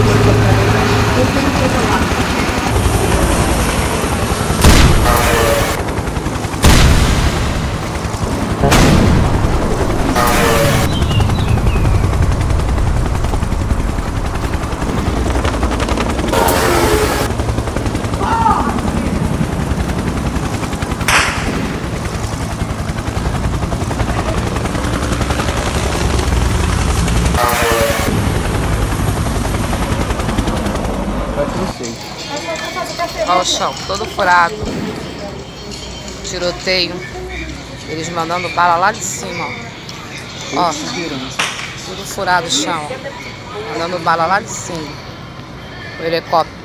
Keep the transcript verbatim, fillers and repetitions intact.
Olha o chão, todo furado. Tiroteio. Eles mandando bala lá de cima, ó. Ó, tudo furado o chão. Mandando bala lá de cima. O helicóptero.